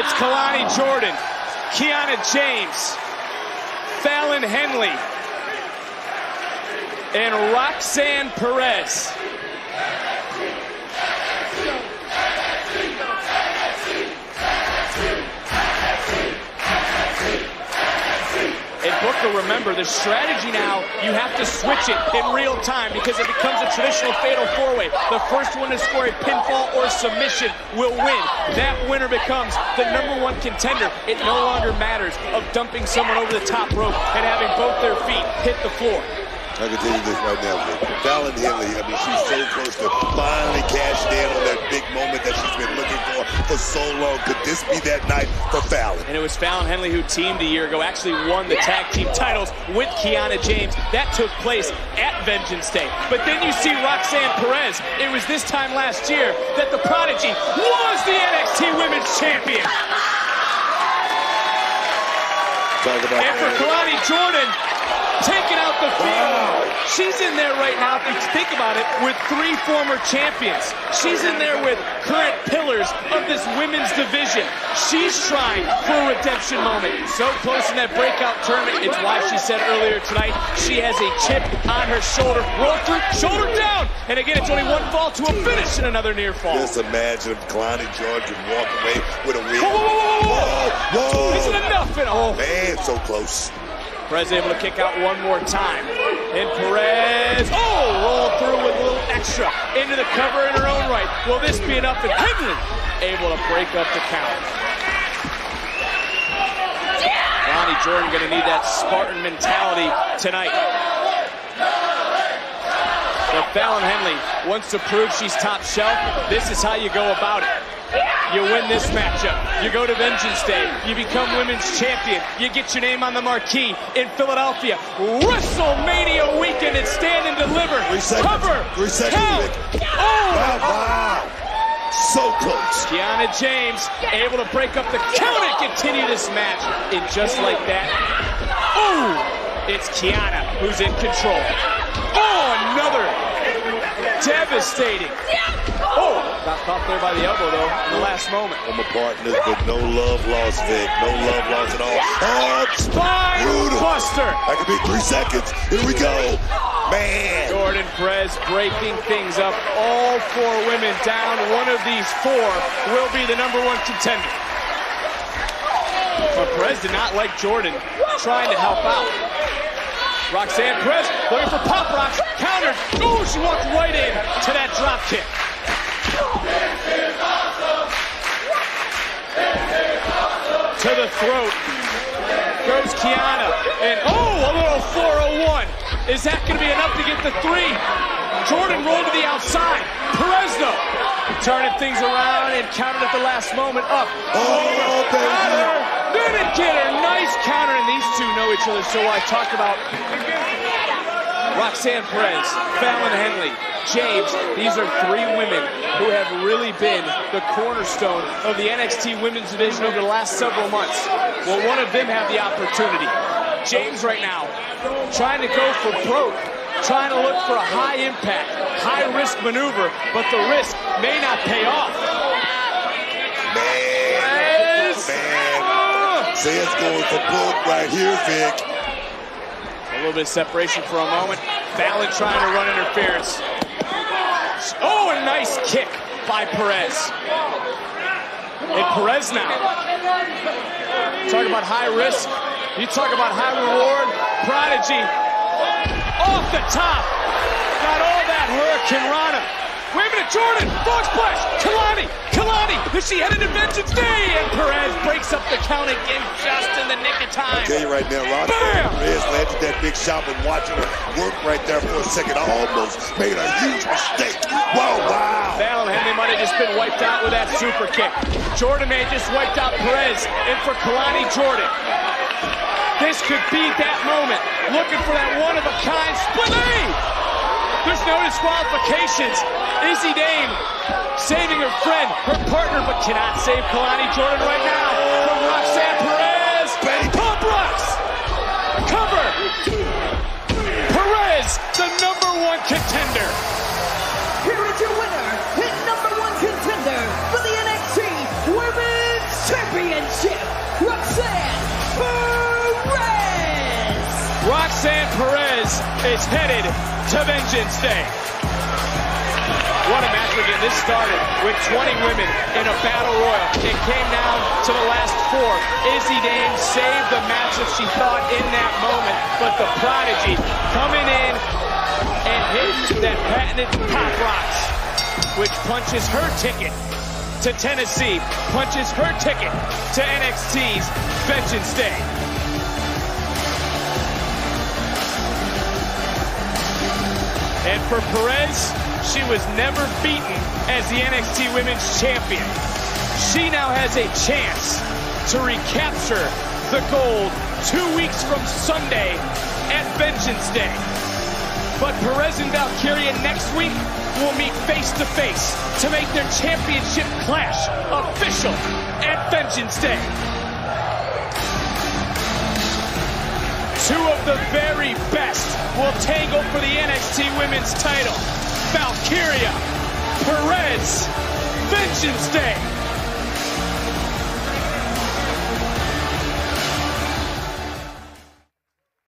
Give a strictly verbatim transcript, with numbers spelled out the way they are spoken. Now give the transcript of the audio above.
It's Kelani Jordan, Kiana James, Fallon Henley, and Roxanne Perez. And Booker, remember, the strategy now, you have to switch it in real time because it becomes a traditional fatal four-way. The first one to score a pinfall or submission will win. That winner becomes the number one contender. It no longer matters of dumping someone over the top rope and having both their feet hit the floor. I can tell you this right now, Vic. Fallon Henley, I mean, she's so close to finally cashing in on that big moment that she's been looking for for so long. Could this be that night for Fallon? And it was Fallon Henley who teamed a year ago, actually won the tag team titles with Kiana James. That took place at Vengeance Day. But then you see Roxanne Perez. It was this time last year that the Prodigy was the N X T Women's Champion. Talk about and for Kelani Jordan, taking out the field. Wow. She's in there right now, if you think about it, with three former champions. She's in there with current pillars of this women's division. She's trying for a redemption moment. So close in that breakout tournament. It's why she said earlier tonight she has a chip on her shoulder. Roll through, shoulder down. And again, it's only one fall to a finish and another near fall. Just imagine if Kelani Jordan walk away with a win. Whoa, whoa, whoa, whoa, whoa, whoa. Isn't enough in a hole. Man, so close. Perez able to kick out one more time. And Perez, oh, roll through with a little extra into the cover in her own right. Will this be enough? And Henley able to break up the count. Kelani Jordan going to need that Spartan mentality tonight. But Fallon Henley wants to prove she's top shelf. This is how you go about it. You win this matchup. You go to Vengeance Day. You become women's champion. You get your name on the marquee in Philadelphia. WrestleMania weekend and stand and deliver. Three seconds. Cover. Three seconds. Count. Oh! Wow, wow. So close. Kiana James able to break up the count and continue this match. And just like that, oh! It's Kiana who's in control. Oh, another devastating. Oh, got caught there by the elbow, though, in the last moment. I'm a partner, but no love lost, Vic. No love lost at all. Oh, Spine brutal. buster. That could be three seconds. Here we go. Man. Jordan Perez breaking things up. All four women down. One of these four will be the number one contender. But Perez did not like Jordan trying to help out. Roxanne Perez looking for pop rocks. Countered. Oh, she walked right in to that drop kick. To the throat goes Kiana, and oh, a little four oh one. Is that going to be enough to get the three? Jordan rolled to the outside. Perez, though, turning things around and countered at the last moment. Up. Oh, baby. Didn't get her. Nice counter, and these two know each other. So I talk about Roxanne Perez, Fallon Henley, James. These are three women who have really been the cornerstone of the N X T women's division over the last several months. Well, one of them had the opportunity. James right now trying to go for broke, trying to look for a high impact, high risk maneuver, but the risk may not pay off. Man, Yes. man. Say's going for broke right here, Vic. A little bit of separation for a moment. Fallon trying to run interference. Oh, a nice kick by Perez. And Perez now. Talk about high risk. You talk about high reward. Prodigy. Off the top. Got all that Hurricane Rana. Wait a minute, Jordan. Frog splash. Kelani. Kelani. Is she headed to Vengeance Day? And Perez breaks up the count again just in the nick of time. I'll tell you right now, Roxanne Perez landed that big shot, and watching her work right there for a second, I almost made a huge mistake. Wow, wow. Fallon Henley might have just been wiped out with that super kick. Jordan may have just wiped out Perez. And for Kelani Jordan, this could be that moment. Looking for that one-of-a-kind split A. There's no disqualifications. Izzy Dame saving her friend, her partner, but cannot save Kelani Jordan right now. From Roxanne Perez. Pump rocks. Cover. Perez, the number one contender. Here is your winner, hit number one contender for the N X T Women's Championship. is headed to Vengeance Day. What a match again. This started with twenty women in a battle royal. It came down to the last four. Izzy Dame saved the match as she thought in that moment, but the Prodigy coming in and hitting that patented pop rocks, which punches her ticket to Tennessee, punches her ticket to N X T's Vengeance Day. And for Perez, she was never beaten as the N X T Women's Champion. She now has a chance to recapture the gold two weeks from Sunday at Vengeance Day. But Perez and Valkyria next week will meet face to face to make their championship clash official at Vengeance Day. Two of the very best will tangle for the N X T Women's title. Valkyria, Perez, Vengeance Day.